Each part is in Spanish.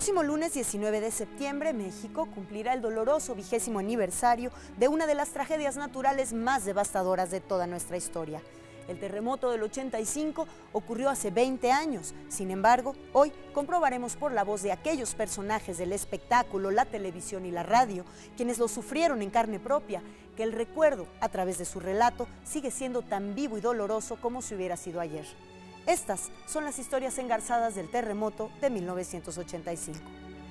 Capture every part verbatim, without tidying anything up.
próximo lunes diecinueve de septiembre, México cumplirá el doloroso vigésimo aniversario de una de las tragedias naturales más devastadoras de toda nuestra historia. El terremoto del ochenta y cinco ocurrió hace veinte años. Sin embargo, hoy comprobaremos por la voz de aquellos personajes del espectáculo, la televisión y la radio, quienes lo sufrieron en carne propia, que el recuerdo, a través de su relato, sigue siendo tan vivo y doloroso como si hubiera sido ayer. Estas son las historias engarzadas del terremoto de mil novecientos ochenta y cinco.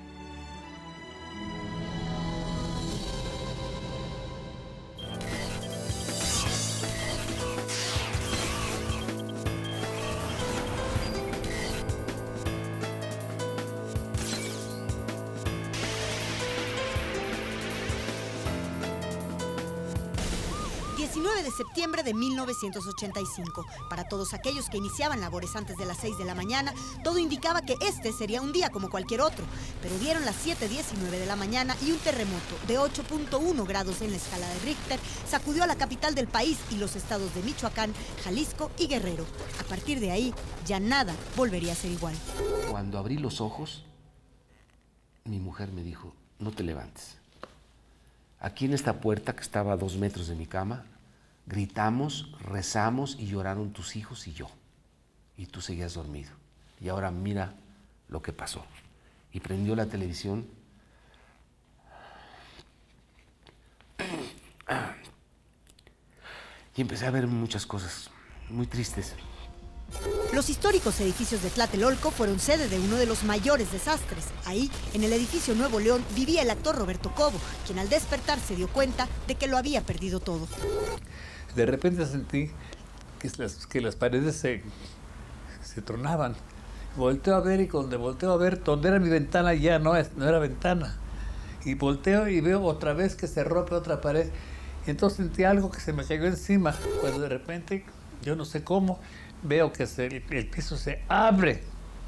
diecinueve de septiembre de mil novecientos ochenta y cinco. Para todos aquellos que iniciaban labores antes de las seis de la mañana, todo indicaba que este sería un día como cualquier otro. Pero dieron las siete diecinueve de la mañana y un terremoto de ocho punto uno grados en la escala de Richter sacudió a la capital del país y los estados de Michoacán, Jalisco y Guerrero. A partir de ahí, ya nada volvería a ser igual. Cuando abrí los ojos, mi mujer me dijo, no te levantes. Aquí en esta puerta que estaba a dos metros de mi cama, gritamos, rezamos y lloraron tus hijos y yo. Y tú seguías dormido. Y ahora mira lo que pasó. Y prendió la televisión. Y empecé a ver muchas cosas muy tristes. Los históricos edificios de Tlatelolco fueron sede de uno de los mayores desastres. Ahí, en el edificio Nuevo León, vivía el actor Roberto Cobo, quien al despertar se dio cuenta de que lo había perdido todo. De repente sentí que las, que las paredes se, se tronaban. Volteo a ver y cuando volteo a ver, donde era mi ventana ya no, es, no era ventana. Y volteo y veo otra vez que se rompe otra pared. Y entonces sentí algo que se me cayó encima. Cuando de repente, yo no sé cómo, veo que se, el, el piso se abre.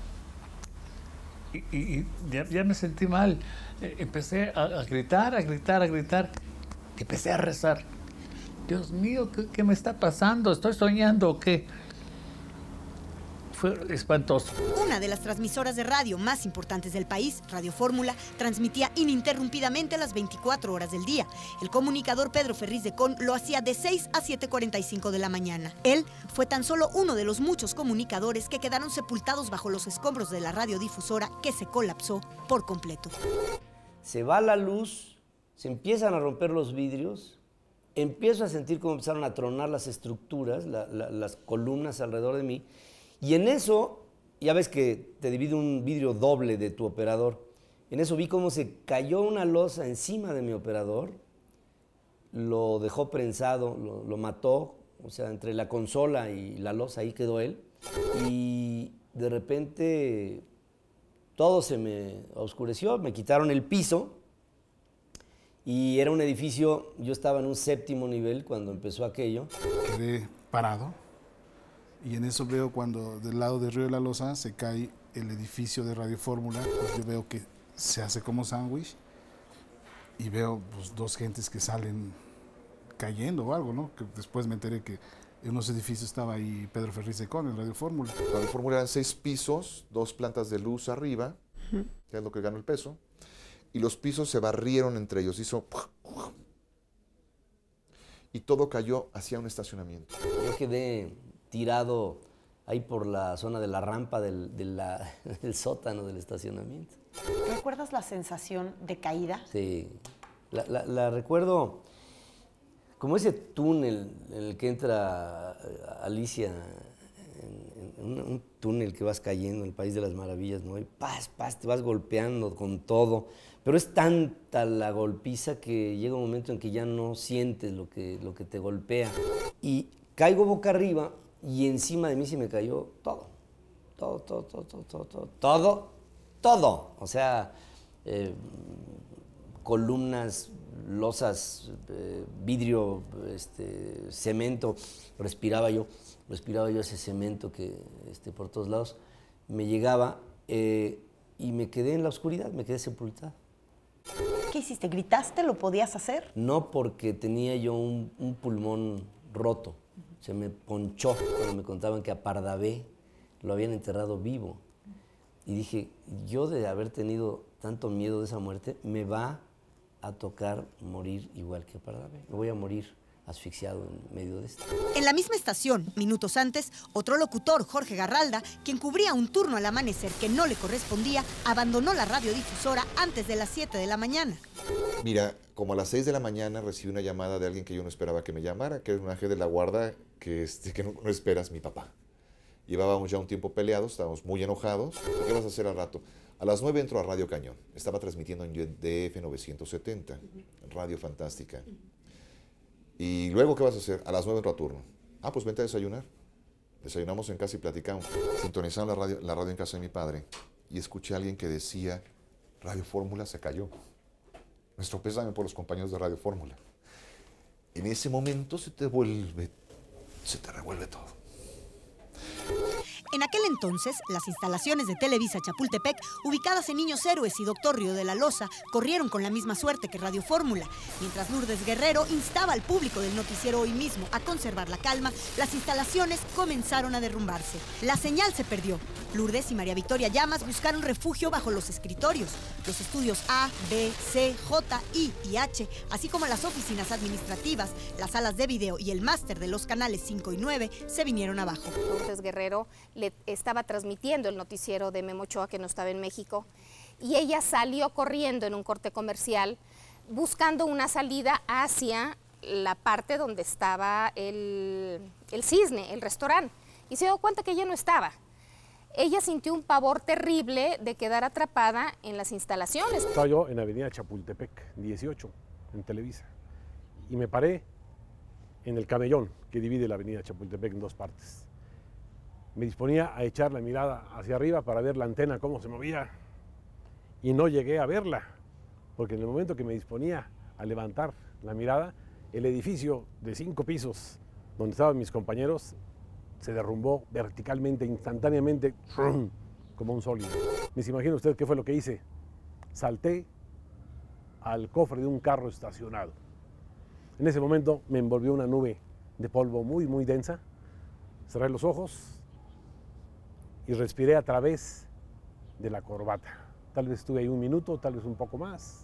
Y, y, y ya, ya me sentí mal. Eh, empecé a, a gritar, a gritar, a gritar. Empecé a rezar. Dios mío, ¿qué, qué me está pasando? ¿Estoy soñando o qué? Fue espantoso. Una de las transmisoras de radio más importantes del país, Radio Fórmula, transmitía ininterrumpidamente las veinticuatro horas del día. El comunicador Pedro Ferriz de Con lo hacía de seis a siete cuarenta y cinco de la mañana. Él fue tan solo uno de los muchos comunicadores que quedaron sepultados bajo los escombros de la radiodifusora que se colapsó por completo. Se va la luz, se empiezan a romper los vidrios, empiezo a sentir cómo empezaron a tronar las estructuras, la, la, las columnas alrededor de mí. Y en eso, ya ves que te divide un vidrio doble de tu operador. En eso vi cómo se cayó una losa encima de mi operador, lo dejó prensado, lo, lo mató, o sea, entre la consola y la losa, ahí quedó él. Y de repente todo se me oscureció, me quitaron el piso y era un edificio, yo estaba en un séptimo nivel cuando empezó aquello. Quedé parado. Y en eso veo cuando del lado de Río de la Loza se cae el edificio de Radio Fórmula, pues yo veo que se hace como sándwich y veo pues, dos gentes que salen cayendo o algo, ¿no? Que después me enteré que en unos edificios estaba ahí Pedro Ferriz de Con, en Radio Fórmula. Radio Fórmula eran seis pisos, dos plantas de luz arriba, uh-huh. que es lo que ganó el peso, y los pisos se barrieron entre ellos, hizo... y todo cayó hacia un estacionamiento. Yo quedé tirado ahí por la zona de la rampa del, de la, del sótano del estacionamiento. ¿Recuerdas la sensación de caída? Sí, la, la, la recuerdo como ese túnel en el que entra Alicia, en, en un, un túnel que vas cayendo en el País de las Maravillas, ¿no? Y paz, paz, te vas golpeando con todo, pero es tanta la golpiza que llega un momento en que ya no sientes lo que, lo que te golpea. Y caigo boca arriba, y encima de mí se me cayó todo, todo, todo, todo, todo, todo, todo, todo. O sea, eh, columnas, losas, eh, vidrio, este, cemento. Respiraba yo, respiraba yo ese cemento que este, por todos lados me llegaba eh, y me quedé en la oscuridad, me quedé sepultado. ¿Qué hiciste? ¿Gritaste? ¿Lo podías hacer? No, porque tenía yo un, un pulmón roto. Se me ponchó cuando me contaban que a Pardavé lo habían enterrado vivo. Y dije, yo de haber tenido tanto miedo de esa muerte, me va a tocar morir igual que Pardavé. Me voy a morir asfixiado en medio de esto. En la misma estación, minutos antes, otro locutor, Jorge Garralda, quien cubría un turno al amanecer que no le correspondía, abandonó la radiodifusora antes de las siete de la mañana. Mira, como a las seis de la mañana recibí una llamada de alguien que yo no esperaba que me llamara, que es un ángel de la guarda que, este, que no, no esperas, mi papá. Llevábamos ya un tiempo peleados, estábamos muy enojados. ¿Qué vas a hacer al rato? A las nueve entro a Radio Cañón. Estaba transmitiendo en D F novecientos setenta, Radio Fantástica. Y luego, ¿qué vas a hacer? A las nueve entro a turno. Ah, pues vente a desayunar. Desayunamos en casa y platicamos. Sintonizaron la radio, la radio en casa de mi padre y escuché a alguien que decía, Radio Fórmula se cayó. Nuestro pésame por los compañeros de Radio Fórmula. En ese momento se te vuelve, se te revuelve todo. En aquel entonces, las instalaciones de Televisa Chapultepec, ubicadas en Niños Héroes y Doctor Río de la Loza, corrieron con la misma suerte que Radio Fórmula. Mientras Lourdes Guerrero instaba al público del noticiero Hoy Mismo a conservar la calma, las instalaciones comenzaron a derrumbarse. La señal se perdió. Lourdes y María Victoria Llamas buscaron refugio bajo los escritorios. Los estudios A, B, C, J, I y H, así como las oficinas administrativas, las salas de video y el máster de los canales cinco y nueve, se vinieron abajo. Lourdes Guerrero le estaba transmitiendo el noticiero de Memo Ochoa, que no estaba en México, y ella salió corriendo en un corte comercial buscando una salida hacia la parte donde estaba el, el Cisne, el restaurante, y se dio cuenta que ella no estaba. Ella sintió un pavor terrible de quedar atrapada en las instalaciones. Estaba yo en Avenida Chapultepec, dieciocho, en Televisa, y me paré en el camellón que divide la Avenida Chapultepec en dos partes. Me disponía a echar la mirada hacia arriba para ver la antena cómo se movía y no llegué a verla, porque en el momento que me disponía a levantar la mirada, el edificio de cinco pisos donde estaban mis compañeros se derrumbó verticalmente, instantáneamente, como un sólido. Ni se imagina usted qué fue lo que hice. Salté al cofre de un carro estacionado. En ese momento me envolvió una nube de polvo muy, muy densa. Cerré los ojos y respiré a través de la corbata. Tal vez estuve ahí un minuto, tal vez un poco más.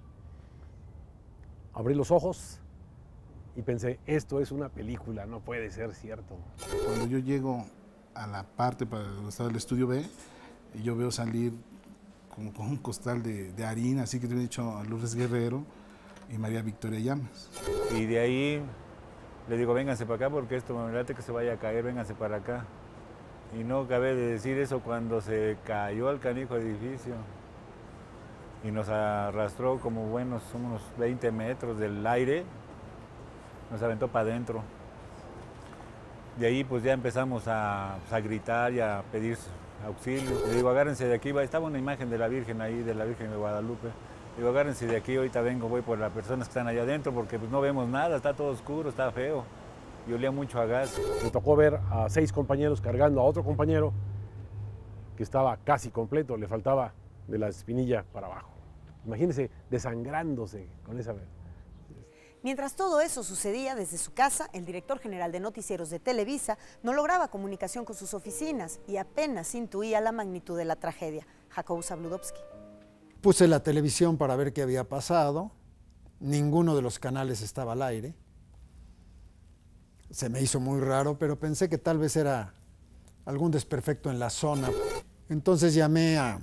Abrí los ojos y pensé, esto es una película, no puede ser cierto. Cuando yo llego a la parte para donde estaba el estudio B, yo veo salir como con un costal de, de harina, así que te he dicho a Lourdes Guerrero y María Victoria Llamas. Y de ahí le digo, vénganse para acá porque esto me late que se vaya a caer, vénganse para acá. Y no acabé de decir eso cuando se cayó el canijo edificio y nos arrastró como buenos unos veinte metros del aire, nos aventó para adentro. De ahí pues ya empezamos a, a gritar y a pedir auxilio. Le digo, agárrense de aquí, estaba una imagen de la Virgen ahí, de la Virgen de Guadalupe. Le digo, agárrense de aquí, ahorita vengo, voy por las personas que están allá adentro porque pues no vemos nada, está todo oscuro, está feo. Y olía mucho a gas. Me tocó ver a seis compañeros cargando a otro compañero que estaba casi completo, le faltaba de la espinilla para abajo. Imagínense desangrándose con esa... Mientras todo eso sucedía desde su casa, el director general de noticieros de Televisa no lograba comunicación con sus oficinas y apenas intuía la magnitud de la tragedia. Jacobo Zabludovsky. Puse la televisión para ver qué había pasado. Ninguno de los canales estaba al aire. Se me hizo muy raro, pero pensé que tal vez era algún desperfecto en la zona. Entonces llamé a,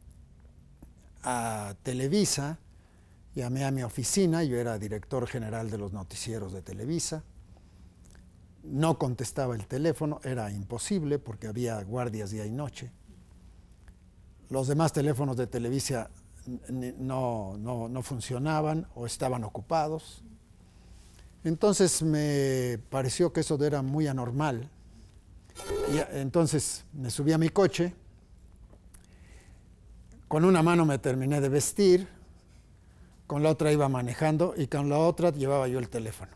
a Televisa, llamé a mi oficina, yo era director general de los noticieros de Televisa. No contestaba el teléfono, era imposible porque había guardias día y noche. Los demás teléfonos de Televisa no, no, no funcionaban o estaban ocupados. Entonces me pareció que eso era muy anormal. Y entonces me subí a mi coche, con una mano me terminé de vestir, con la otra iba manejando y con la otra llevaba yo el teléfono.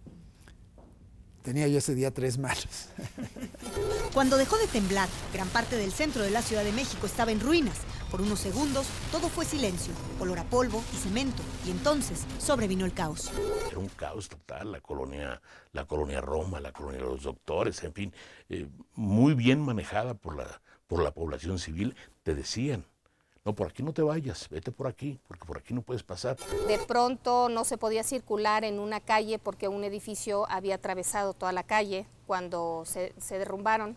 Tenía yo ese día tres manos. Cuando dejó de temblar, gran parte del centro de la Ciudad de México estaba en ruinas. Por unos segundos, todo fue silencio, olor a polvo y cemento, y entonces sobrevino el caos. Era un caos total, la colonia, la colonia Roma, la colonia de los doctores, en fin, eh, muy bien manejada por la, por la población civil. Te decían, no, por aquí no te vayas, vete por aquí, porque por aquí no puedes pasar. De pronto no se podía circular en una calle porque un edificio había atravesado toda la calle cuando se, se derrumbaron.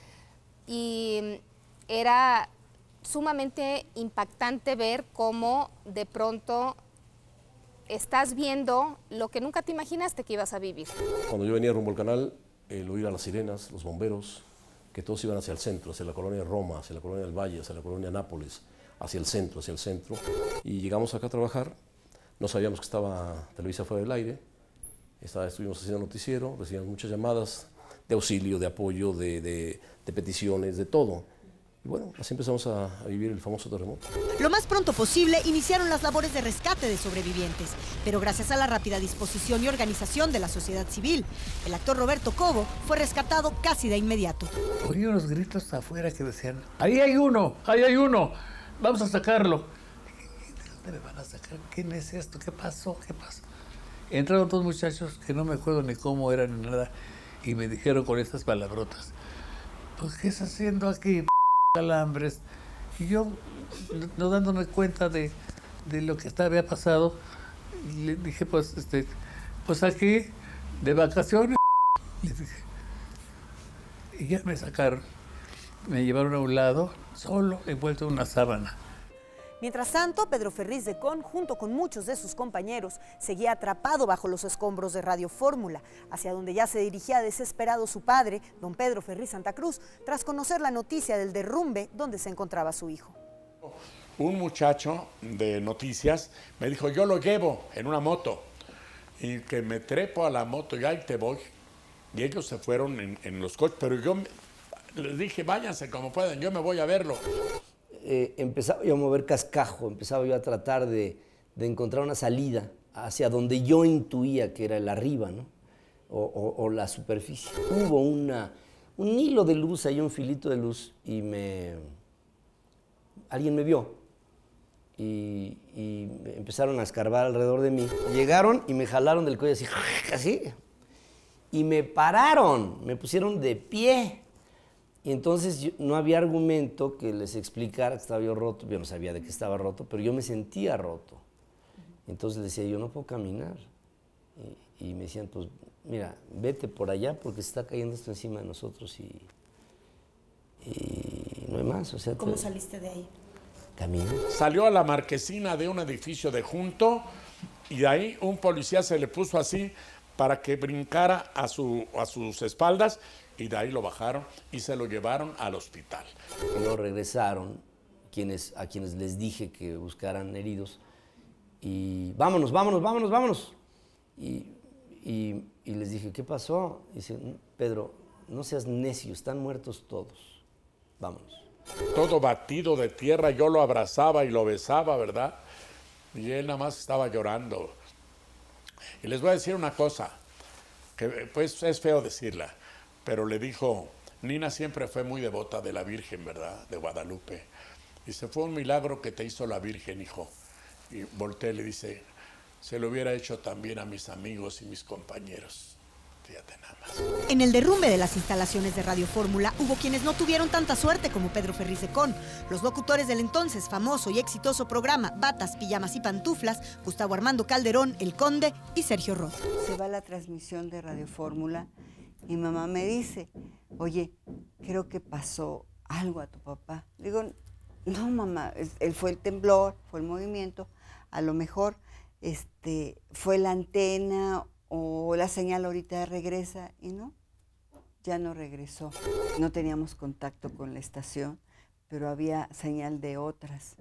Y era sumamente impactante ver cómo de pronto estás viendo lo que nunca te imaginaste que ibas a vivir. Cuando yo venía rumbo al canal, el oír a las sirenas, los bomberos, que todos iban hacia el centro, hacia la colonia Roma, hacia la colonia del Valle, hacia la colonia Nápoles, hacia el centro, hacia el centro. Y llegamos acá a trabajar, no sabíamos que estaba Televisa fuera del aire, estaba, estuvimos haciendo noticiero, recibíamos muchas llamadas de auxilio, de apoyo, de, de, de peticiones, de todo. Y bueno, así empezamos a, a vivir el famoso terremoto. Lo más pronto posible iniciaron las labores de rescate de sobrevivientes, pero gracias a la rápida disposición y organización de la sociedad civil, el actor Roberto Cobo fue rescatado casi de inmediato. Oí unos gritos afuera que decían, ahí hay uno, ahí hay uno, vamos a sacarlo. ¿De dónde me van a sacar? ¿Quién es esto? ¿Qué pasó? ¿Qué pasó? Entraron dos muchachos que no me acuerdo ni cómo eran ni nada y me dijeron con estas palabrotas, pues ¿qué estás haciendo aquí, p alambres? Y yo, no dándome cuenta de, de lo que había pasado, le dije, pues, este, pues aquí, de vacaciones, le dije. Y ya me sacaron, me llevaron a un lado, solo, envuelto en una sábana. Mientras tanto, Pedro Ferriz de Con, junto con muchos de sus compañeros, seguía atrapado bajo los escombros de Radio Fórmula, hacia donde ya se dirigía desesperado su padre, don Pedro Ferriz Santa Cruz, tras conocer la noticia del derrumbe donde se encontraba su hijo. Un muchacho de noticias me dijo, yo lo llevo en una moto, y que me trepo a la moto y ahí te voy. Y ellos se fueron en, en los coches, pero yo me, les dije, váyanse como puedan, yo me voy a verlo. Eh, empezaba yo a mover cascajo, empezaba yo a tratar de, de encontrar una salida hacia donde yo intuía que era el arriba, ¿no? o, o, o la superficie. Hubo una, un hilo de luz, ahí un filito de luz, y me, alguien me vio. Y, y empezaron a escarbar alrededor de mí. Llegaron y me jalaron del cuello así, así, y me pararon, me pusieron de pie. Y entonces yo, no había argumento que les explicara que estaba yo roto. Yo no sabía de qué estaba roto, pero yo me sentía roto. Entonces les decía, yo no puedo caminar. Y, y me decían, pues mira, vete por allá porque se está cayendo esto encima de nosotros y, y no hay más. O sea, ¿Cómo te, saliste de ahí? Camino. Salió a la marquesina de un edificio de junto y de ahí un policía se le puso así para que brincara a, su, a sus espaldas. Y de ahí lo bajaron y se lo llevaron al hospital. Y luego regresaron quienes, a quienes les dije que buscaran heridos. Y vámonos, vámonos, vámonos, vámonos. Y, y, y les dije, ¿qué pasó? Y dice, Pedro, no seas necio, están muertos todos. Vámonos. Todo batido de tierra, yo lo abrazaba y lo besaba, ¿verdad? Y él nada más estaba llorando. Y les voy a decir una cosa, que pues es feo decirla. Pero le dijo, Nina siempre fue muy devota de la Virgen, ¿verdad? De Guadalupe. Dice, fue un milagro que te hizo la Virgen, hijo. Y voltea y le dice, se lo hubiera hecho también a mis amigos y mis compañeros. Fíjate nada más. En el derrumbe de las instalaciones de Radio Fórmula hubo quienes no tuvieron tanta suerte como Pedro Ferriz de Con. Los locutores del entonces famoso y exitoso programa Batas, Pijamas y Pantuflas, Gustavo Armando Calderón, El Conde y Sergio Roth. Se va la transmisión de Radio Fórmula. Mi mamá me dice, oye, creo que pasó algo a tu papá. Digo, no, mamá, él fue el temblor, fue el movimiento, a lo mejor este, fue la antena o la señal ahorita regresa, y no, ya no regresó. No teníamos contacto con la estación, pero había señal de otras.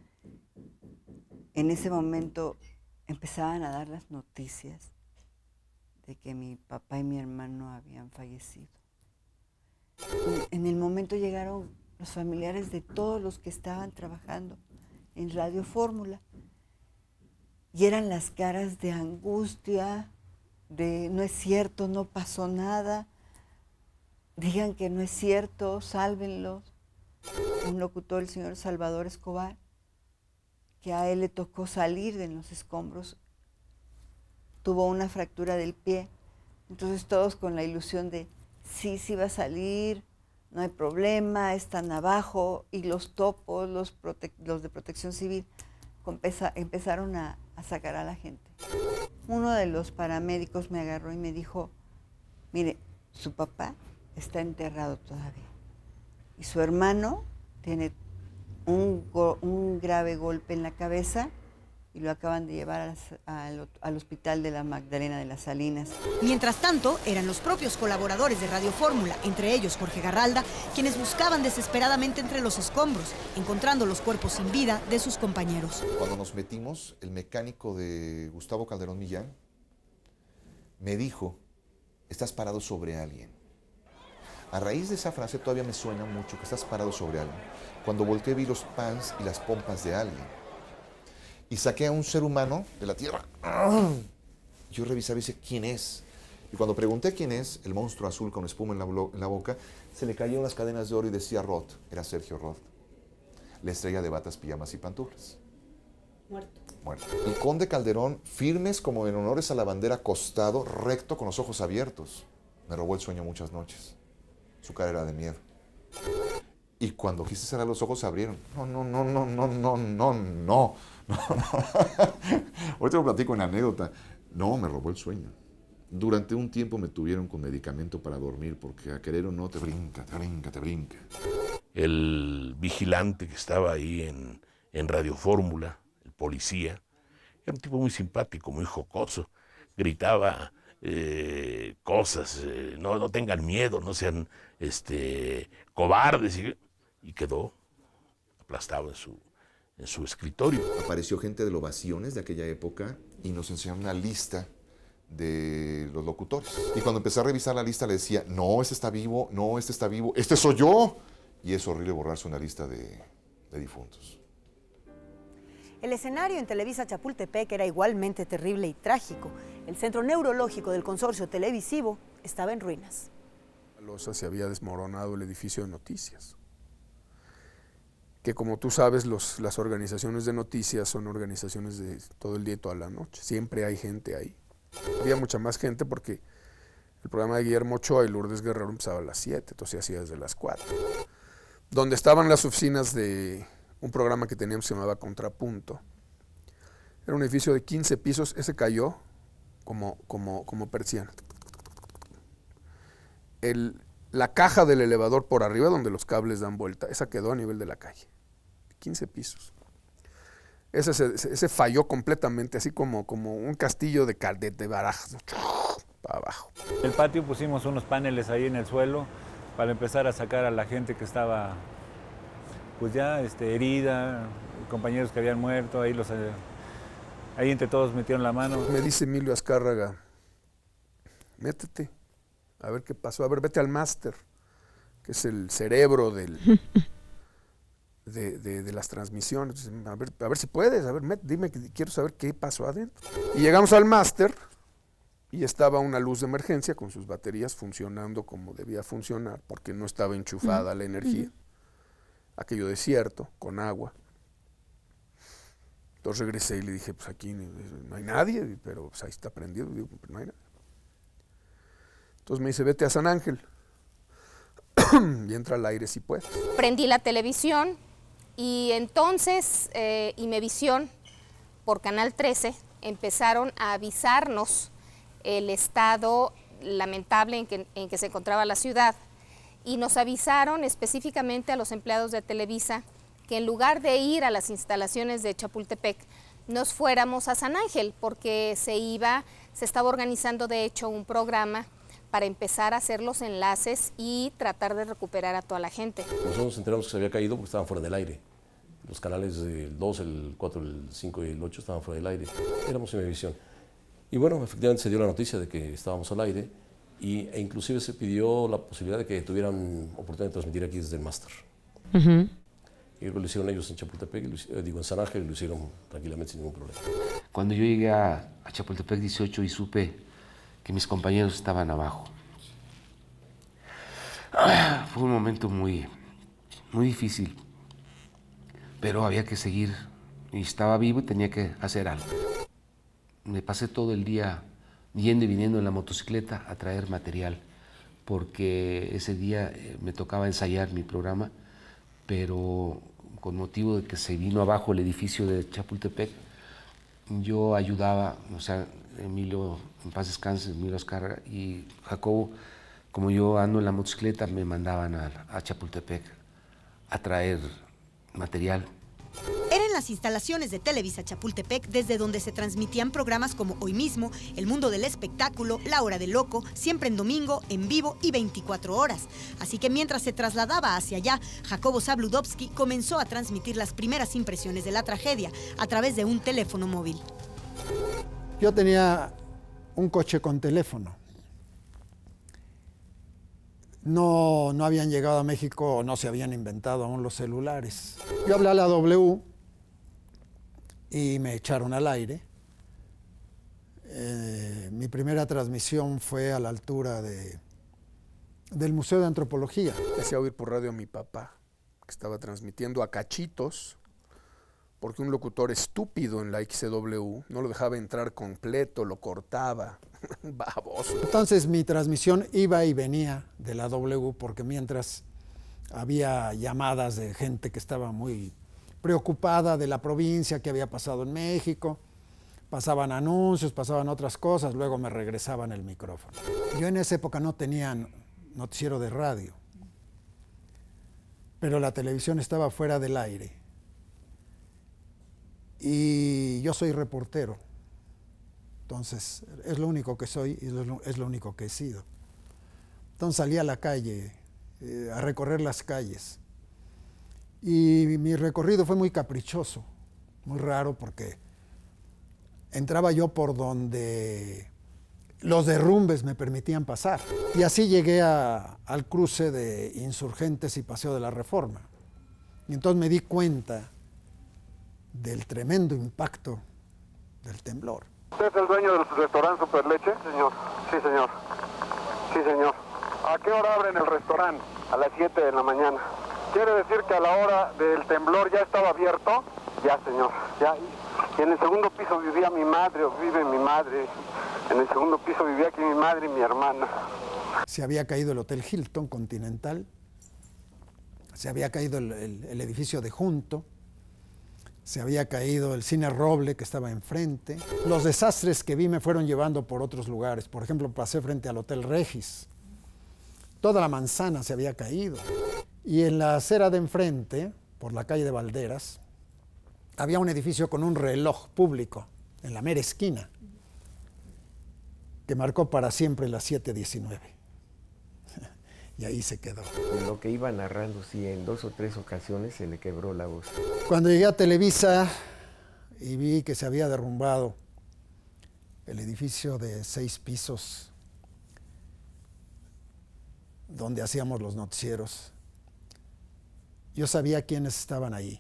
En ese momento empezaban a dar las noticias de que mi papá y mi hermano habían fallecido. En el momento llegaron los familiares de todos los que estaban trabajando en Radio Fórmula y eran las caras de angustia, de no es cierto, no pasó nada, digan que no es cierto, sálvenlos. un locutor, el señor Salvador Escobar, que a él le tocó salir de los escombros, tuvo una fractura del pie, entonces todos con la ilusión de sí, sí va a salir, no hay problema, están abajo, y los topos, los, prote los de protección civil, empezaron a, a sacar a la gente. Uno de los paramédicos me agarró y me dijo, mire, su papá está enterrado todavía y su hermano tiene un, un grave golpe en la cabeza y lo acaban de llevar a, al, al hospital de la Magdalena de las Salinas. Mientras tanto, eran los propios colaboradores de Radio Fórmula, entre ellos Jorge Garralda, quienes buscaban desesperadamente entre los escombros, encontrando los cuerpos sin vida de sus compañeros. Cuando nos metimos, el mecánico de Gustavo Calderón Millán me dijo, estás parado sobre alguien. A raíz de esa frase todavía me suena mucho que estás parado sobre alguien. Cuando volteé vi los pants y las pompas de alguien. Y saqué a un ser humano de la tierra. Yo revisaba y dije, ¿quién es? Y cuando pregunté quién es, el monstruo azul con espuma en la, en la boca, se le caían las cadenas de oro y decía Roth. Era Sergio Roth. La estrella de batas, pijamas y pantuflas. Muerto. Muerto. El conde Calderón, firmes como en honores a la bandera, acostado, recto, con los ojos abiertos. Me robó el sueño muchas noches. Su cara era de miedo. Y cuando quise cerrar los ojos se abrieron. No, no, no, no, no, no, no, no. Hoy te lo platico en anécdota. No, me robó el sueño. Durante un tiempo me tuvieron con medicamento para dormir porque a querer o no te brinca, te brinca, te brinca. El vigilante que estaba ahí en, en Radio Fórmula, el policía, era un tipo muy simpático, muy jocoso. Gritaba eh, cosas, eh, no, no tengan miedo, no sean este, cobardes. Y, y quedó aplastado en su, en su escritorio. Apareció gente de Ovaciones de aquella época y nos enseñaron una lista de los locutores. Y cuando empecé a revisar la lista le decía, no, este está vivo, no, este está vivo, este soy yo. Y es horrible borrarse una lista de, de difuntos. El escenario en Televisa Chapultepec era igualmente terrible y trágico. El centro neurológico del consorcio televisivo estaba en ruinas. Losa se había desmoronado el edificio de noticias. Que como tú sabes, los, las organizaciones de noticias son organizaciones de todo el día y toda la noche. Siempre hay gente ahí. Había mucha más gente porque el programa de Guillermo Ochoa y Lourdes Guerrero empezaba a las siete, entonces se hacía desde las cuatro. Donde estaban las oficinas de un programa que teníamos que se llamaba Contrapunto. Era un edificio de quince pisos, ese cayó como, como, como persiana. El, la caja del elevador por arriba, donde los cables dan vuelta, esa quedó a nivel de la calle. quince pisos. Ese, ese, ese falló completamente, así como, como un castillo de, de, de barajas, ¿no? Para abajo. En el patio pusimos unos paneles ahí en el suelo para empezar a sacar a la gente que estaba pues ya este, herida, compañeros que habían muerto, ahí, los, ahí entre todos metieron la mano. Me dice Emilio Azcárraga, métete, a ver qué pasó, a ver, vete al máster, que es el cerebro del... De, de, de las transmisiones, a ver, a ver si puedes, a ver, met, dime, que quiero saber qué pasó adentro. Y llegamos al máster y estaba una luz de emergencia con sus baterías funcionando como debía funcionar, porque no estaba enchufada la energía. Aquello desierto, con agua. Entonces regresé y le dije, pues aquí no hay nadie, pero pues ahí está prendido, digo, pero no hay nadie. Entonces me dice, vete a San Ángel y entra al aire si puedes. Prendí la televisión. Y entonces eh, Imevisión, por Canal trece, empezaron a avisarnos el estado lamentable en que, en que se encontraba la ciudad. Y nos avisaron específicamente a los empleados de Televisa que en lugar de ir a las instalaciones de Chapultepec, nos fuéramos a San Ángel, porque se iba, se estaba organizando de hecho un programa para empezar a hacer los enlaces y tratar de recuperar a toda la gente. Nosotros nos enteramos que se había caído porque estaban fuera del aire. Los canales del dos, el cuatro, el cinco y el ocho estaban fuera del aire. Éramos Imevisión. Y bueno, efectivamente se dio la noticia de que estábamos al aire y, e inclusive se pidió la posibilidad de que tuvieran oportunidad de transmitir aquí desde el máster. Uh-huh. Y lo hicieron ellos en Chapultepec, y lo, digo en San Ángel, y lo hicieron tranquilamente sin ningún problema. Cuando yo llegué a, a Chapultepec dieciocho y supe que mis compañeros estaban abajo, fue un momento muy, muy difícil, pero había que seguir, y estaba vivo y tenía que hacer algo. Me pasé todo el día yendo y viniendo en la motocicleta a traer material, porque ese día me tocaba ensayar mi programa, pero con motivo de que se vino abajo el edificio de Chapultepec, yo ayudaba, o sea, Emilio, en paz descanse, Emilio Azcárraga y Jacobo, como yo ando en la motocicleta, me mandaban a, a Chapultepec a traer material. Era en las instalaciones de Televisa Chapultepec desde donde se transmitían programas como Hoy Mismo, El Mundo del Espectáculo, La Hora del Loco, Siempre en Domingo, En Vivo y veinticuatro horas. Así que mientras se trasladaba hacia allá, Jacobo Zabludovsky comenzó a transmitir las primeras impresiones de la tragedia a través de un teléfono móvil. Yo tenía un coche con teléfono. No, no habían llegado a México, no se habían inventado aún los celulares. Yo hablé a la W y me echaron al aire. Eh, mi primera transmisión fue a la altura de, del Museo de Antropología. Empecé a oír por radio a mi papá, que estaba transmitiendo a cachitos, porque un locutor estúpido en la X C W no lo dejaba entrar completo, lo cortaba. Baboso. Entonces mi transmisión iba y venía de la W, porque mientras había llamadas de gente que estaba muy preocupada de la provincia, que había pasado en México, pasaban anuncios, pasaban otras cosas, luego me regresaban el micrófono. Yo en esa época no tenía noticiero de radio, pero la televisión estaba fuera del aire. Y yo soy reportero. Entonces, es lo único que soy y es lo, es lo único que he sido. Entonces salí a la calle, eh, a recorrer las calles. Y mi recorrido fue muy caprichoso, muy raro, porque entraba yo por donde los derrumbes me permitían pasar. Y así llegué a, al cruce de Insurgentes y Paseo de la Reforma. Y entonces me di cuenta del tremendo impacto del temblor. ¿Usted es el dueño del restaurante Superleche? Señor. Sí, señor. Sí, señor. ¿A qué hora abren el restaurante? A las siete de la mañana. ¿Quiere decir que a la hora del temblor ya estaba abierto? Ya, señor. Ya. Y en el segundo piso vivía mi madre, o vive mi madre. En el segundo piso vivía aquí mi madre y mi hermana. Se había caído el Hotel Hilton Continental. Se había caído el, el, el edificio de Junto. Se había caído el Cine Roble, que estaba enfrente. Los desastres que vi me fueron llevando por otros lugares. Por ejemplo, pasé frente al Hotel Regis. Toda la manzana se había caído. Y en la acera de enfrente, por la calle de Valderas, había un edificio con un reloj público, en la mera esquina, que marcó para siempre las siete diecinueve. Y ahí se quedó. Lo que iba narrando, sí, en dos o tres ocasiones se le quebró la voz. Cuando llegué a Televisa y vi que se había derrumbado el edificio de seis pisos donde hacíamos los noticieros, yo sabía quiénes estaban ahí,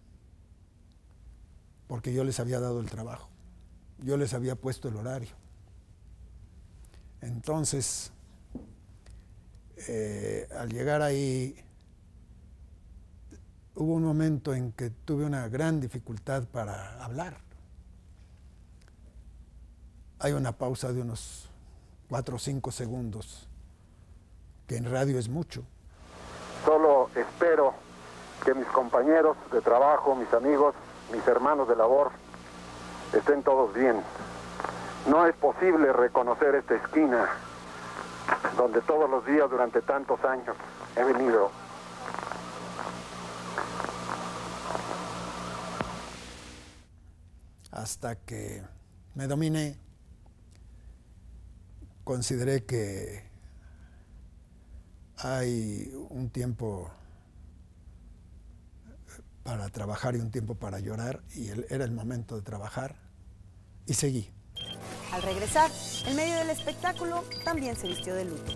porque yo les había dado el trabajo, yo les había puesto el horario. Entonces, Eh, al llegar ahí, hubo un momento en que tuve una gran dificultad para hablar. Hay una pausa de unos cuatro o cinco segundos, que en radio es mucho. Solo espero que mis compañeros de trabajo, mis amigos, mis hermanos de labor, estén todos bien. No es posible reconocer esta esquina donde todos los días durante tantos años he venido. Hasta que me dominé, consideré que hay un tiempo para trabajar y un tiempo para llorar, y era el momento de trabajar, y seguí. Al regresar, en medio del espectáculo, también se vistió de luto.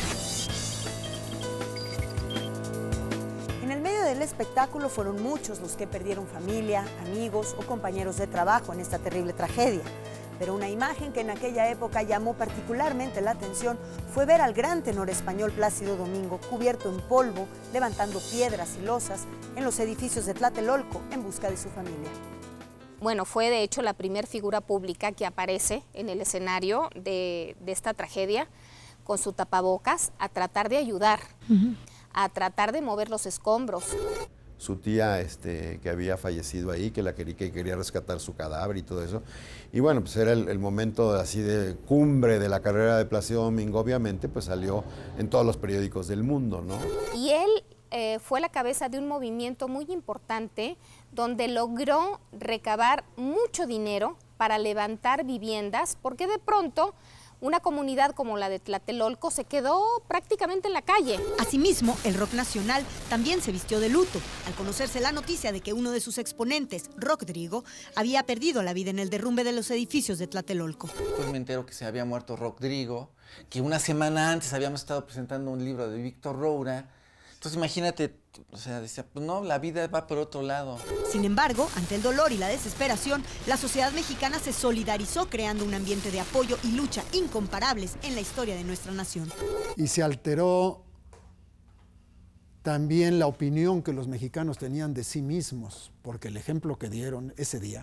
En el medio del espectáculo fueron muchos los que perdieron familia, amigos o compañeros de trabajo en esta terrible tragedia. Pero una imagen que en aquella época llamó particularmente la atención fue ver al gran tenor español Plácido Domingo cubierto en polvo, levantando piedras y losas en los edificios de Tlatelolco en busca de su familia. Bueno, fue de hecho la primer figura pública que aparece en el escenario de, de esta tragedia con su tapabocas a tratar de ayudar, uh-huh. a tratar de mover los escombros. Su tía este, que había fallecido ahí, que la quería, que quería rescatar su cadáver y todo eso. Y bueno, pues era el, el momento así de cumbre de la carrera de Plácido Domingo, obviamente, pues salió en todos los periódicos del mundo, ¿no? Y él eh, fue la cabeza de un movimiento muy importante donde logró recabar mucho dinero para levantar viviendas, porque de pronto una comunidad como la de Tlatelolco se quedó prácticamente en la calle. Asimismo, el rock nacional también se vistió de luto al conocerse la noticia de que uno de sus exponentes, Rodrigo, había perdido la vida en el derrumbe de los edificios de Tlatelolco. Pues me entero que se había muerto Rodrigo, que una semana antes habíamos estado presentando un libro de Víctor Roura. Entonces imagínate, o sea, decía, pues no, la vida va por otro lado. Sin embargo, ante el dolor y la desesperación, la sociedad mexicana se solidarizó creando un ambiente de apoyo y lucha incomparables en la historia de nuestra nación. Y se alteró también la opinión que los mexicanos tenían de sí mismos, porque el ejemplo que dieron ese día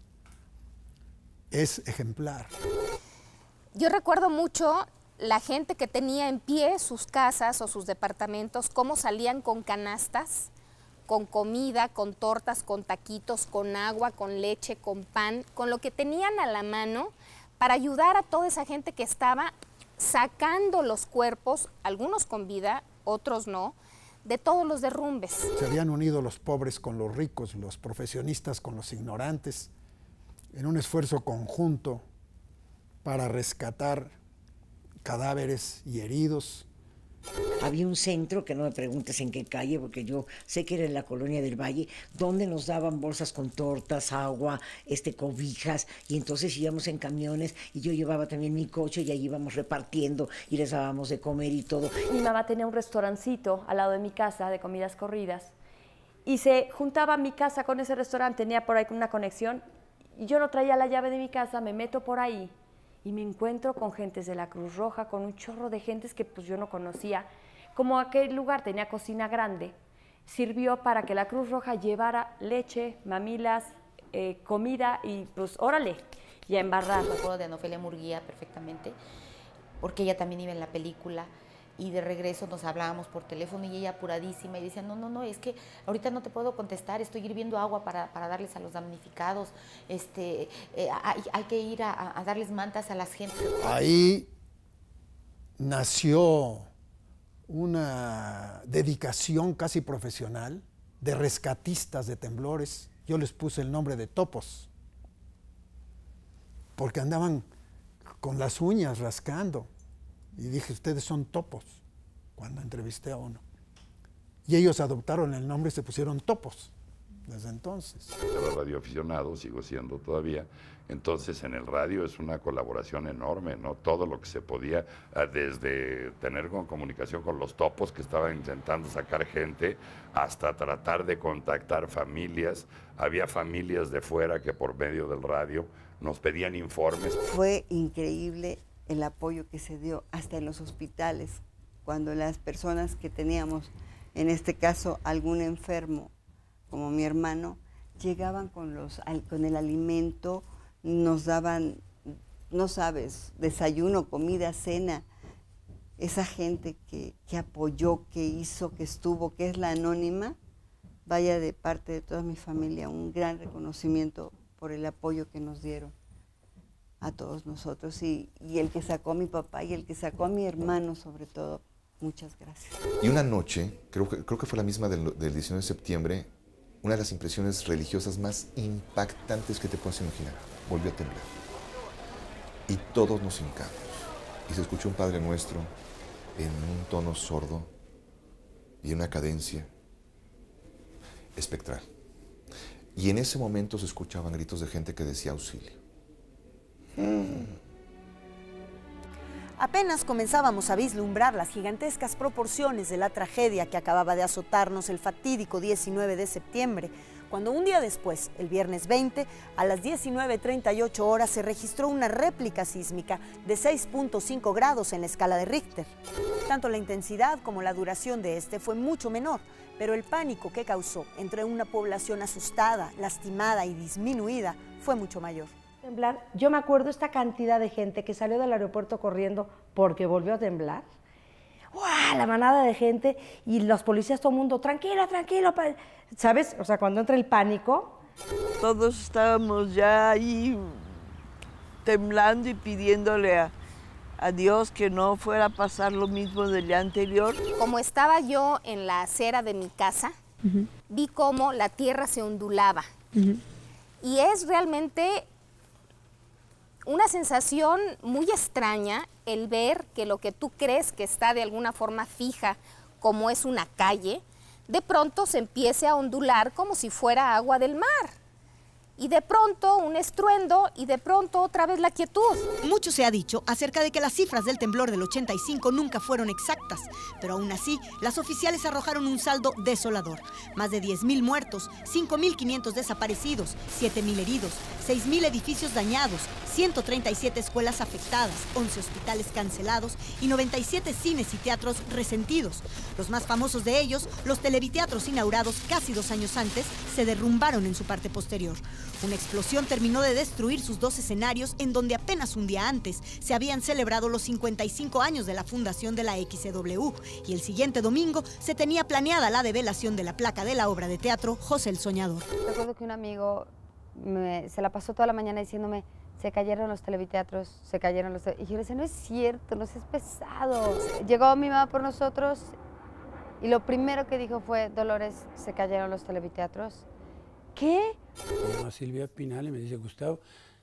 es ejemplar. Yo recuerdo mucho la gente que tenía en pie sus casas o sus departamentos, cómo salían con canastas, con comida, con tortas, con taquitos, con agua, con leche, con pan, con lo que tenían a la mano para ayudar a toda esa gente que estaba sacando los cuerpos, algunos con vida, otros no, de todos los derrumbes. Se habían unido los pobres con los ricos, los profesionistas con los ignorantes, en un esfuerzo conjunto para rescatar cadáveres y heridos. Había un centro, que no me preguntes en qué calle, porque yo sé que era en la Colonia del Valle, donde nos daban bolsas con tortas, agua, este, cobijas, y entonces íbamos en camiones, y yo llevaba también mi coche, y ahí íbamos repartiendo, y les dábamos de comer y todo. Mi mamá tenía un restaurancito al lado de mi casa, de comidas corridas, y se juntaba mi casa con ese restaurante, tenía por ahí una conexión, y yo no traía la llave de mi casa, me meto por ahí, y me encuentro con gentes de la Cruz Roja, con un chorro de gentes que pues yo no conocía. Como aquel lugar tenía cocina grande, sirvió para que la Cruz Roja llevara leche, mamilas, eh, comida y pues órale, y a embarrar. Me acuerdo de Ana Ofelia Murguía perfectamente, porque ella también iba en la película, y de regreso nos hablábamos por teléfono y ella apuradísima y decía, no, no, no, es que ahorita no te puedo contestar, estoy hirviendo agua para, para darles a los damnificados, este, eh, hay, hay que ir a, a darles mantas a las gentes. Ahí nació una dedicación casi profesional de rescatistas de temblores. Yo les puse el nombre de topos, porque andaban con las uñas rascando. Y dije, ustedes son topos, cuando entrevisté a uno. Y ellos adoptaron el nombre y se pusieron topos desde entonces. Era radioaficionado, sigo siendo todavía. Entonces en el radio es una colaboración enorme, ¿no? Todo lo que se podía, desde tener con comunicación con los topos que estaban intentando sacar gente, hasta tratar de contactar familias. Había familias de fuera que por medio del radio nos pedían informes. Fue increíble el apoyo que se dio hasta en los hospitales, cuando las personas que teníamos, en este caso algún enfermo, como mi hermano, llegaban con, los, con el alimento, nos daban, no sabes, desayuno, comida, cena. Esa gente que, que apoyó, que hizo, que estuvo, que es la anónima, vaya de parte de toda mi familia, un gran reconocimiento por el apoyo que nos dieron a todos nosotros, y, y el que sacó a mi papá y el que sacó a mi hermano sobre todo. Muchas gracias. Y una noche, creo que, creo que fue la misma del, del diecinueve de septiembre, una de las impresiones religiosas más impactantes que te puedas imaginar. Volvió a temblar. Y todos nos hincamos. Y se escuchó un Padre Nuestro en un tono sordo y una cadencia espectral. Y en ese momento se escuchaban gritos de gente que decía auxilio. Apenas comenzábamos a vislumbrar las gigantescas proporciones de la tragedia que acababa de azotarnos el fatídico diecinueve de septiembre, cuando un día después, el viernes veinte, a las diecinueve treinta y ocho horas, se registró una réplica sísmica de seis punto cinco grados en la escala de Richter. Tanto la intensidad como la duración de este fue mucho menor, pero el pánico que causó entre una población asustada, lastimada y disminuida fue mucho mayor. Temblar, yo me acuerdo esta cantidad de gente que salió del aeropuerto corriendo porque volvió a temblar. ¡Uah! La manada de gente y los policías, todo el mundo, tranquilo, tranquilo, ¿sabes? O sea, cuando entra el pánico. Todos estábamos ya ahí temblando y pidiéndole a, a Dios que no fuera a pasar lo mismo del día anterior. Como estaba yo en la acera de mi casa, uh-huh. vi cómo la tierra se ondulaba. Uh-huh. Y es realmente una sensación muy extraña el ver que lo que tú crees que está de alguna forma fija, como es una calle, de pronto se empiece a ondular como si fuera agua del mar. Y de pronto un estruendo y de pronto otra vez la quietud. Mucho se ha dicho acerca de que las cifras del temblor del ochenta y cinco nunca fueron exactas, pero aún así las oficiales arrojaron un saldo desolador. Más de diez mil muertos, cinco mil quinientos desaparecidos, siete mil heridos, seis mil edificios dañados, ciento treinta y siete escuelas afectadas, once hospitales cancelados y noventa y siete cines y teatros resentidos. Los más famosos de ellos, los televiteatros inaugurados casi dos años antes, se derrumbaron en su parte posterior. Una explosión terminó de destruir sus dos escenarios en donde apenas un día antes se habían celebrado los cincuenta y cinco años de la fundación de la X C W y el siguiente domingo se tenía planeada la develación de la placa de la obra de teatro José el Soñador. Recuerdo que un amigo me, se la pasó toda la mañana diciéndome se cayeron los televiteatros, se cayeron los... Y yo le decía, no es cierto, no seas pesado. Llegó mi mamá por nosotros y lo primero que dijo fue, Dolores, se cayeron los televiteatros. ¿Qué? Me llama Silvia Pinal y me dice, Gustavo,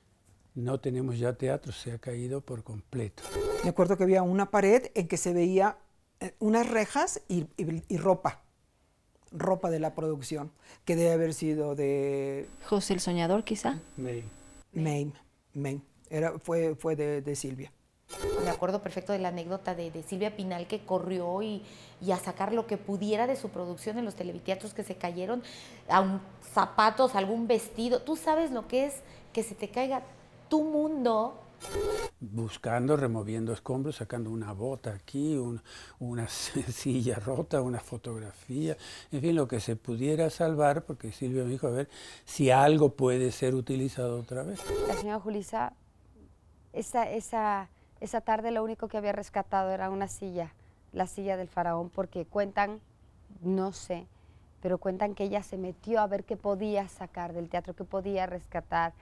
no tenemos ya teatro, se ha caído por completo. Me acuerdo que había una pared en que se veía unas rejas y, y, y ropa, ropa de la producción, que debe haber sido de... José el Soñador, quizá. May. May, May. Era, fue, fue de, de Silvia. Me acuerdo perfecto de la anécdota de, de Silvia Pinal que corrió y, y a sacar lo que pudiera de su producción en los televiteatros que se cayeron, a un, zapatos, algún vestido. Tú sabes lo que es que se te caiga tu mundo. Buscando, removiendo escombros, sacando una bota aquí, un, una silla rota, una fotografía, en fin, lo que se pudiera salvar, porque Silvia me dijo, a ver, si algo puede ser utilizado otra vez. La señora Julissa, esa... esa Esa tarde lo único que había rescatado era una silla, la silla del faraón, porque cuentan, no sé, pero cuentan que ella se metió a ver qué podía sacar del teatro, qué podía rescatar.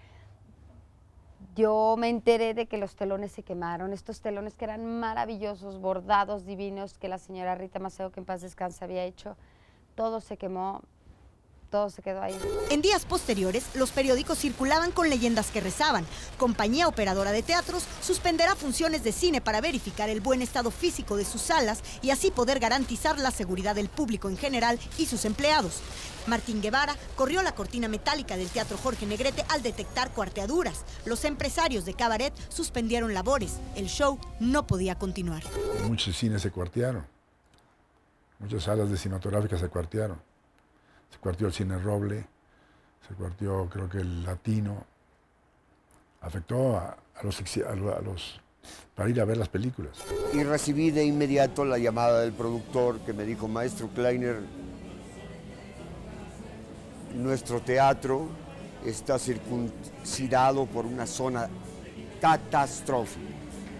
Yo me enteré de que los telones se quemaron, estos telones que eran maravillosos, bordados, divinos, que la señora Rita Macedo, que en paz descanse, había hecho, todo se quemó. Todo se quedó ahí. En días posteriores, los periódicos circulaban con leyendas que rezaban. Compañía operadora de teatros suspenderá funciones de cine para verificar el buen estado físico de sus salas y así poder garantizar la seguridad del público en general y sus empleados. Martín Guevara corrió la cortina metálica del Teatro Jorge Negrete al detectar cuarteaduras. Los empresarios de cabaret suspendieron labores. El show no podía continuar. Muchos cines se cuartearon. Muchas salas de cinematográficas se cuartearon. Se cuartió el Cine Roble, se cuartió creo que el Latino, afectó a, a, los, a, los, para ir a ver las películas. Y recibí de inmediato la llamada del productor que me dijo, maestro Kleiner, nuestro teatro está circuncidado por una zona catastrófica.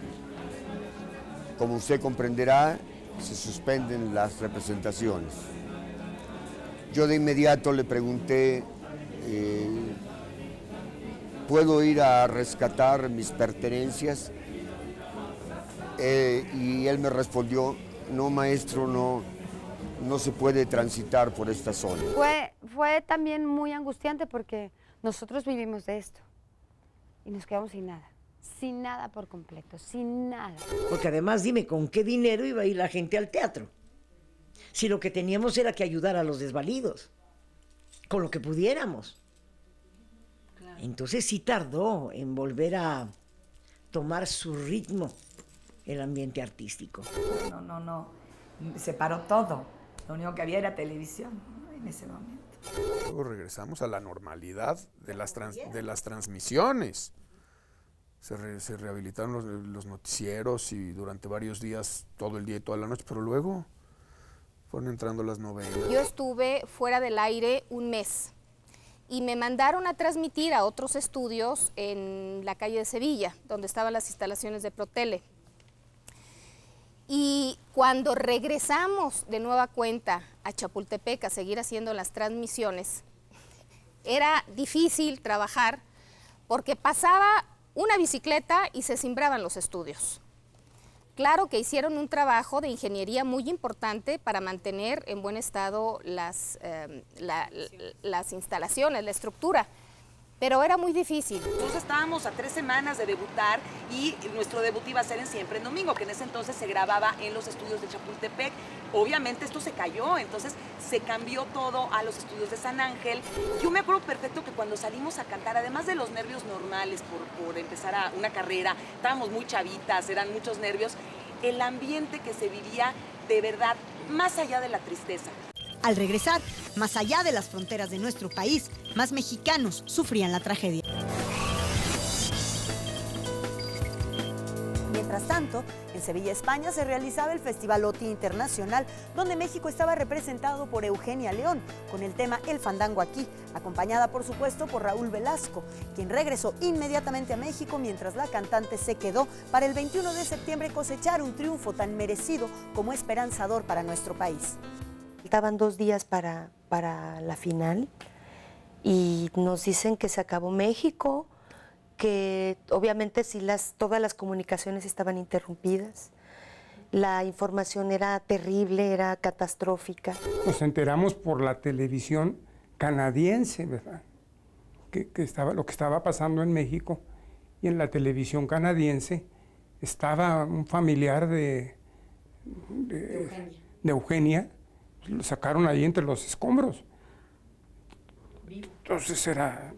Como usted comprenderá, se suspenden las representaciones. Yo de inmediato le pregunté, eh, ¿puedo ir a rescatar mis pertenencias? Eh, y él me respondió, no maestro, no, no se puede transitar por esta zona. Fue, fue también muy angustiante porque nosotros vivimos de esto y nos quedamos sin nada, sin nada por completo, sin nada. Porque además dime, ¿con qué dinero iba a ir la gente al teatro? Si lo que teníamos era que ayudar a los desvalidos, con lo que pudiéramos. Claro. Entonces sí tardó en volver a tomar su ritmo el ambiente artístico. No, no, no, se paró todo. Lo único que había era televisión, ¿no? En ese momento. Luego regresamos a la normalidad de las, trans, de las transmisiones. Se, re, se rehabilitaron los, los noticieros y durante varios días, todo el día y toda la noche, pero luego fueron entrando las novelas. Yo estuve fuera del aire un mes y me mandaron a transmitir a otros estudios en la calle de Sevilla, donde estaban las instalaciones de Protele. Y cuando regresamos de nueva cuenta a Chapultepec a seguir haciendo las transmisiones, era difícil trabajar porque pasaba una bicicleta y se cimbraban los estudios. Claro que hicieron un trabajo de ingeniería muy importante para mantener en buen estado las, eh, la, las instalaciones, la estructura, pero era muy difícil. Nosotros estábamos a tres semanas de debutar y nuestro debut iba a ser en Siempre en Domingo, que en ese entonces se grababa en los estudios de Chapultepec. Obviamente esto se cayó, entonces se cambió todo a los estudios de San Ángel. Yo me acuerdo perfecto que cuando salimos a cantar, además de los nervios normales por, por empezar a una carrera, estábamos muy chavitas, eran muchos nervios, el ambiente que se vivía de verdad, más allá de la tristeza. Al regresar, más allá de las fronteras de nuestro país, más mexicanos sufrían la tragedia. Mientras tanto, en Sevilla, España, se realizaba el Festival OTI Internacional, donde México estaba representado por Eugenia León, con el tema El Fandango Aquí, acompañada por supuesto por Raúl Velasco, quien regresó inmediatamente a México mientras la cantante se quedó para el veintiuno de septiembre cosechar un triunfo tan merecido como esperanzador para nuestro país. Faltaban dos días para, para la final y nos dicen que se acabó México, que obviamente sí las, todas las comunicaciones estaban interrumpidas, la información era terrible, era catastrófica. Nos enteramos por la televisión canadiense, ¿verdad? Que, que estaba, lo que estaba pasando en México, y en la televisión canadiense estaba un familiar de, de, de Eugenia. de Eugenia, lo sacaron ahí entre los escombros. Entonces era,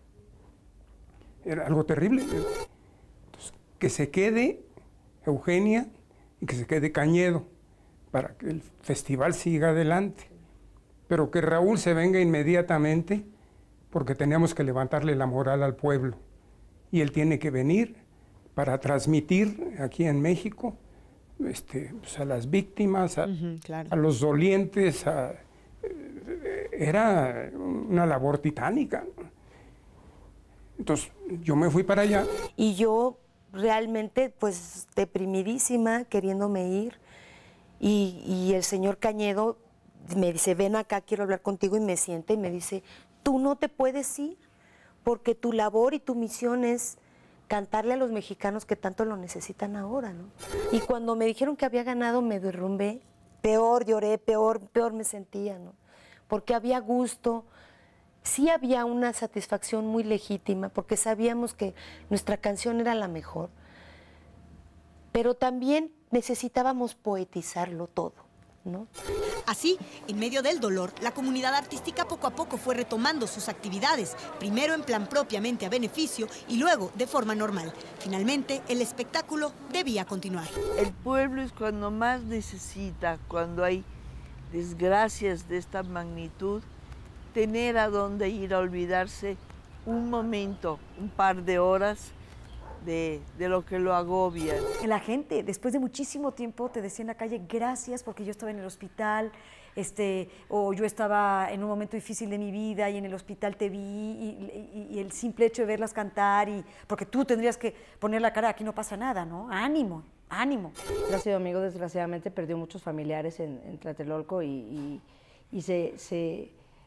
era algo terrible. Entonces, que se quede Eugenia y que se quede Cañedo para que el festival siga adelante. Pero que Raúl se venga inmediatamente porque teníamos que levantarle la moral al pueblo. Y él tiene que venir para transmitir aquí en México Este, pues a las víctimas, a, uh-huh, claro. a los dolientes, a, eh, era una labor titánica. Entonces yo me fui para allá. Y yo realmente pues deprimidísima, queriéndome ir, y, y el señor Cañedo me dice, ven acá, quiero hablar contigo, y me sienta y me dice, tú no te puedes ir, porque tu labor y tu misión es cantarle a los mexicanos que tanto lo necesitan ahora, ¿no? Y cuando me dijeron que había ganado, me derrumbé, peor lloré, peor, peor me sentía, ¿no? Porque había gusto, sí había una satisfacción muy legítima, porque sabíamos que nuestra canción era la mejor, pero también necesitábamos poetizarlo todo, ¿no? Así, en medio del dolor, la comunidad artística poco a poco fue retomando sus actividades, primero en plan propiamente a beneficio y luego de forma normal. Finalmente, el espectáculo debía continuar. El pueblo es cuando más necesita, cuando hay desgracias de esta magnitud, tener a dónde ir a olvidarse un momento, un par de horas, De, de lo que lo agobia. La gente, después de muchísimo tiempo, te decía en la calle, gracias porque yo estaba en el hospital, este, o yo estaba en un momento difícil de mi vida y en el hospital te vi, y, y, y el simple hecho de verlas cantar, y porque tú tendrías que poner la cara, aquí no pasa nada, ¿no? Ánimo, ánimo. Plácido Domingo, desgraciadamente, perdió muchos familiares en, en Tlatelolco y, y, y se, se,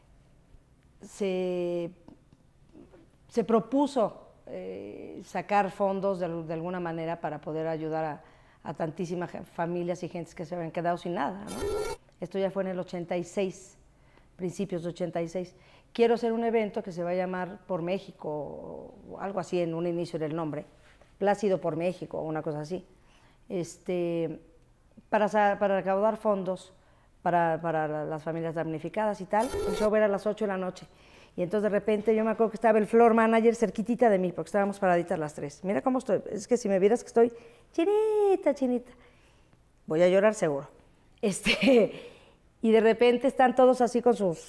se, se propuso Eh, sacar fondos de, de alguna manera para poder ayudar a, a tantísimas familias y gentes que se habían quedado sin nada, ¿no? Esto ya fue en el ochenta y seis, principios de ochenta y seis. Quiero hacer un evento que se va a llamar Por México, o algo así, en un inicio del nombre, Plácido por México, o una cosa así, este, para, para recaudar fondos para, para las familias damnificadas y tal. El show era a las ocho de la noche. Y entonces de repente yo me acuerdo que estaba el floor manager cerquitita de mí, porque estábamos paraditas las tres. Mira cómo estoy, es que si me vieras que estoy chinita, chinita, voy a llorar seguro. Este, y de repente están todos así con sus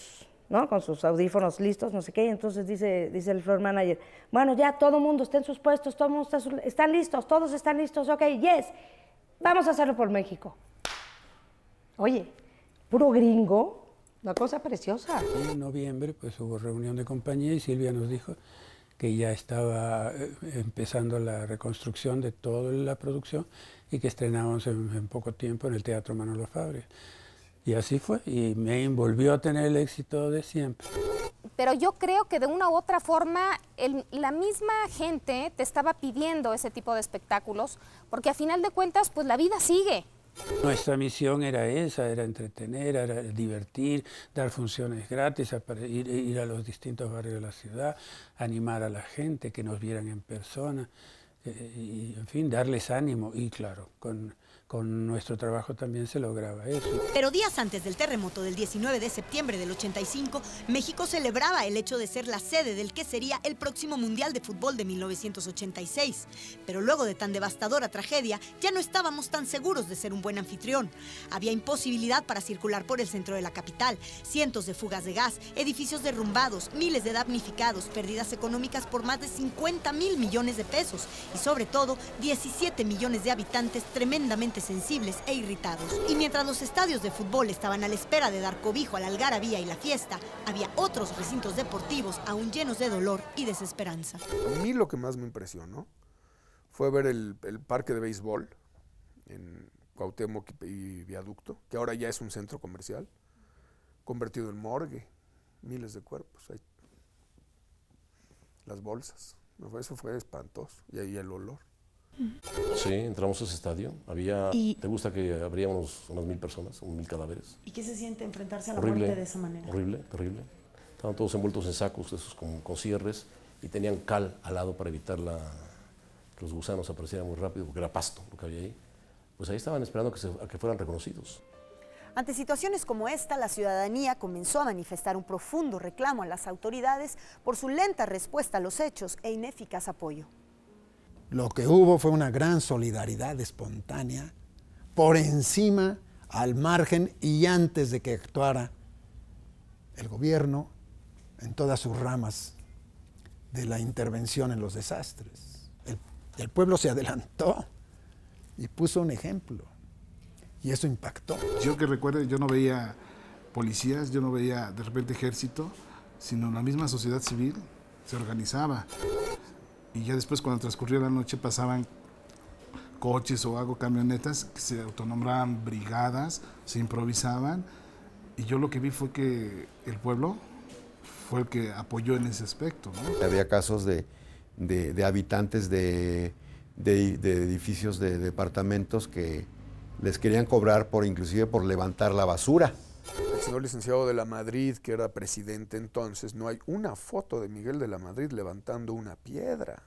¿no? Con sus audífonos listos, no sé qué, y entonces dice, dice el floor manager, bueno, ya todo el mundo está en sus puestos, todo el mundo está, su- están listos, todos están listos, ok, yes, vamos a hacerlo por México. Oye, puro gringo, una cosa preciosa. Y en noviembre pues hubo reunión de compañía y Silvia nos dijo que ya estaba eh, empezando la reconstrucción de toda la producción y que estrenábamos en, en poco tiempo en el Teatro Manolo Fabri. Y así fue, y me volvió a tener el éxito de siempre. Pero yo creo que de una u otra forma el- la misma gente te estaba pidiendo ese tipo de espectáculos, porque a final de cuentas pues la vida sigue. Nuestra misión era esa, era entretener, era divertir, dar funciones gratis, apare- ir, ir a los distintos barrios de la ciudad, animar a la gente, que nos vieran en persona, eh, y en fin, darles ánimo. Y claro, con, con nuestro trabajo también se lograba eso. Pero días antes del terremoto del diecinueve de septiembre del ochenta y cinco, México celebraba el hecho de ser la sede del que sería el próximo Mundial de Fútbol de mil novecientos ochenta y seis. Pero luego de tan devastadora tragedia, ya no estábamos tan seguros de ser un buen anfitrión. Había imposibilidad para circular por el centro de la capital, cientos de fugas de gas, edificios derrumbados, miles de damnificados, pérdidas económicas por más de cincuenta mil millones de pesos y sobre todo diecisiete millones de habitantes tremendamente sensibles e irritados. Y mientras los estadios de fútbol estaban a la espera de dar cobijo a la algarabía y la fiesta, había otros recintos deportivos aún llenos de dolor y desesperanza. A mí lo que más me impresionó fue ver el, el parque de béisbol en Cuauhtémoc y, y Viaducto, que ahora ya es un centro comercial, convertido en morgue, miles de cuerpos, ahí. Las bolsas, eso fue espantoso, y ahí el olor. Sí, entramos a ese estadio. Había, Y- ¿te gusta que habríamos unas mil personas, unas mil cadáveres? ¿Y qué se siente enfrentarse a la Horrible, muerte de esa manera? horrible, terrible. Estaban todos envueltos en sacos, esos con, con cierres, y tenían cal al lado para evitar la, que los gusanos aparecieran muy rápido, porque era pasto lo que había ahí. Pues ahí estaban esperando que se- a que fueran reconocidos. Ante situaciones como esta, la ciudadanía comenzó a manifestar un profundo reclamo a las autoridades por su lenta respuesta a los hechos e ineficaz apoyo. Lo que hubo fue una gran solidaridad espontánea por encima, al margen y antes de que actuara el gobierno en todas sus ramas de la intervención en los desastres. El, el pueblo se adelantó y puso un ejemplo y eso impactó. Yo que recuerdo, yo no veía policías, yo no veía de repente ejército, sino la misma sociedad civil se organizaba. Y ya después, cuando transcurría la noche, pasaban coches o algo, camionetas, que se autonombraban brigadas, se improvisaban. Y yo lo que vi fue que el pueblo fue el que apoyó en ese aspecto, ¿no? Había casos de, de- de habitantes de, de- de edificios de departamentos que les querían cobrar por inclusive por levantar la basura. El señor licenciado de la Madrid, que era presidente entonces, no hay una foto de Miguel de la Madrid levantando una piedra.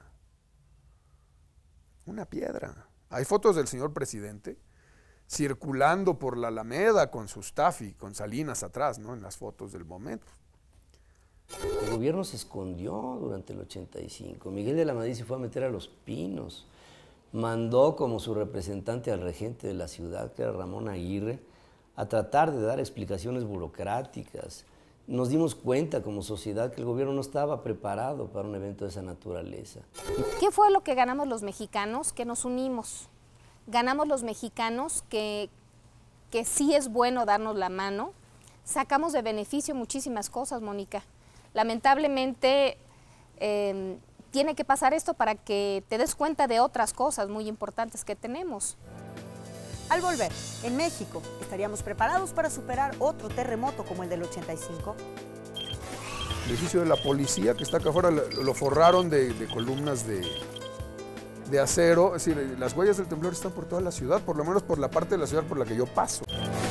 Una piedra. Hay fotos del señor presidente circulando por la Alameda con su staff y con Salinas atrás, ¿no? En las fotos del momento. El gobierno se escondió durante el ochenta y cinco. Miguel de la Madrid se fue a meter a Los Pinos. Mandó como su representante al regente de la ciudad, que era Ramón Aguirre, a tratar de dar explicaciones burocráticas. Nos dimos cuenta como sociedad que el gobierno no estaba preparado para un evento de esa naturaleza. ¿Qué fue lo que ganamos los mexicanos? Que nos unimos. Ganamos los mexicanos que, que sí es bueno darnos la mano. Sacamos de beneficio muchísimas cosas, Mónica. Lamentablemente eh, tiene que pasar esto para que te des cuenta de otras cosas muy importantes que tenemos. Al volver, en México, ¿estaríamos preparados para superar otro terremoto como el del ochenta y cinco? El edificio de la policía que está acá afuera lo, lo forraron de, de columnas de, de acero. Es decir, las huellas del temblor están por toda la ciudad, por lo menos por la parte de la ciudad por la que yo paso.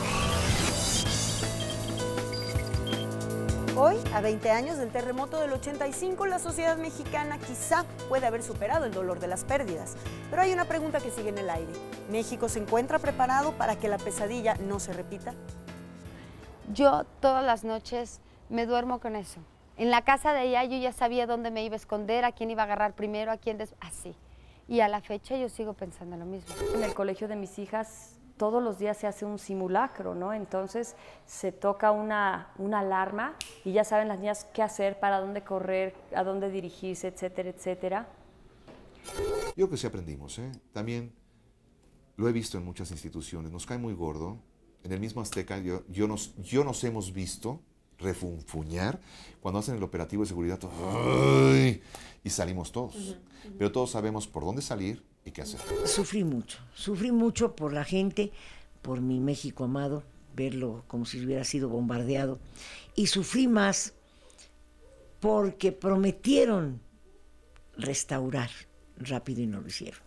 Hoy, a veinte años del terremoto del ochenta y cinco, la sociedad mexicana quizá puede haber superado el dolor de las pérdidas. Pero hay una pregunta que sigue en el aire. ¿México se encuentra preparado para que la pesadilla no se repita? Yo todas las noches me duermo con eso. En la casa de ella yo ya sabía dónde me iba a esconder, a quién iba a agarrar primero, a quién des... así. Y a la fecha yo sigo pensando lo mismo. En el colegio de mis hijas todos los días se hace un simulacro, ¿no? Entonces se toca una, una alarma y ya saben las niñas qué hacer, para dónde correr, a dónde dirigirse, etcétera, etcétera. Yo creo que sí aprendimos, ¿eh? También lo he visto en muchas instituciones, nos cae muy gordo. En el mismo Azteca yo, yo, nos, yo nos hemos visto refunfuñar cuando hacen el operativo de seguridad, ¡ay! Y salimos todos. Uh-huh, uh-huh. Pero todos sabemos por dónde salir y qué hacer. Sufrí mucho, sufrí mucho por la gente, por mi México amado, verlo como si hubiera sido bombardeado. Y sufrí más porque prometieron restaurar rápido y no lo hicieron.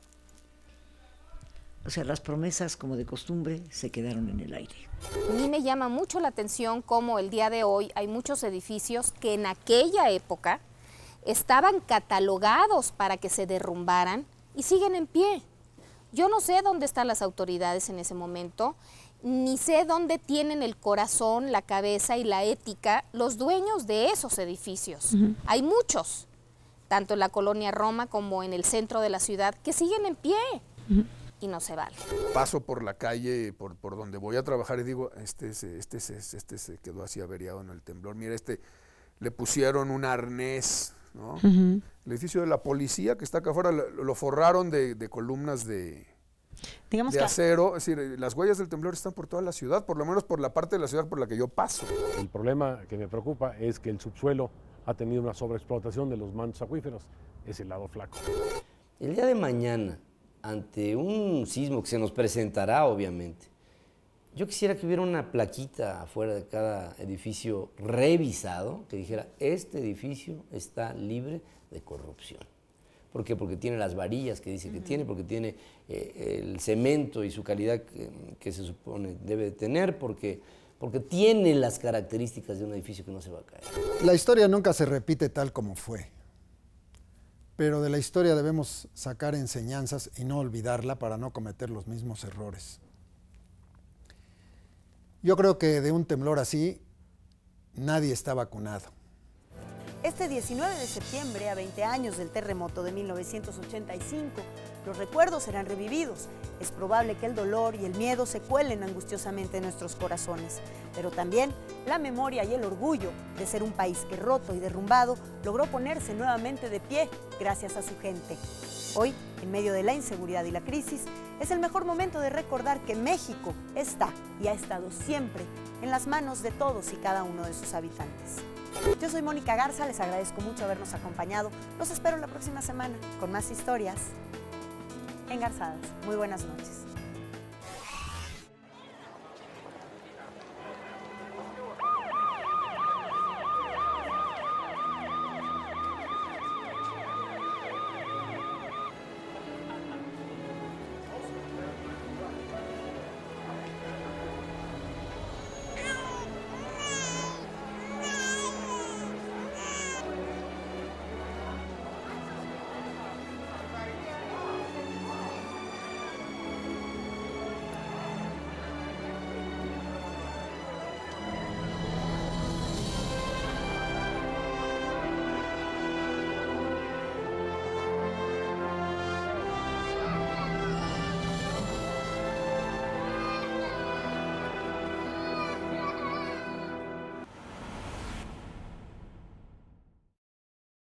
O sea, las promesas, como de costumbre, se quedaron en el aire. A mí me llama mucho la atención cómo el día de hoy hay muchos edificios que en aquella época estaban catalogados para que se derrumbaran y siguen en pie. Yo no sé dónde están las autoridades en ese momento, ni sé dónde tienen el corazón, la cabeza y la ética los dueños de esos edificios. Uh-huh. Hay muchos, tanto en la colonia Roma como en el centro de la ciudad, que siguen en pie. Uh-huh. Y no se vale. Paso por la calle, por, por donde voy a trabajar y digo, este se, este, se, este se quedó así averiado en el temblor. Mira, este le pusieron un arnés, ¿no? Uh-huh. El edificio de la policía que está acá afuera lo, lo forraron de, de columnas de, Digamos de que acero. Es decir, las huellas del temblor están por toda la ciudad, por lo menos por la parte de la ciudad por la que yo paso. El problema que me preocupa es que el subsuelo ha tenido una sobreexplotación de los mantos acuíferos. Es el lado flaco. El día de mañana, ante un sismo que se nos presentará, obviamente, yo quisiera que hubiera una plaquita afuera de cada edificio revisado que dijera, este edificio está libre de corrupción. ¿Por qué? Porque tiene las varillas que dice que uh-huh. tiene, porque tiene eh, el cemento y su calidad que, que se supone debe de tener, porque, porque tiene las características de un edificio que no se va a caer. La historia nunca se repite tal como fue. Pero de la historia debemos sacar enseñanzas y no olvidarla para no cometer los mismos errores. Yo creo que de un temblor así nadie está vacunado. Este diecinueve de septiembre, a veinte años del terremoto de mil novecientos ochenta y cinco, los recuerdos serán revividos. Es probable que el dolor y el miedo se cuelen angustiosamente en nuestros corazones, pero también la memoria y el orgullo de ser un país que, roto y derrumbado, logró ponerse nuevamente de pie gracias a su gente. Hoy, en medio de la inseguridad y la crisis, es el mejor momento de recordar que México está y ha estado siempre en las manos de todos y cada uno de sus habitantes. Yo soy Mónica Garza, les agradezco mucho habernos acompañado. Los espero la próxima semana con más historias engarzadas. Muy buenas noches.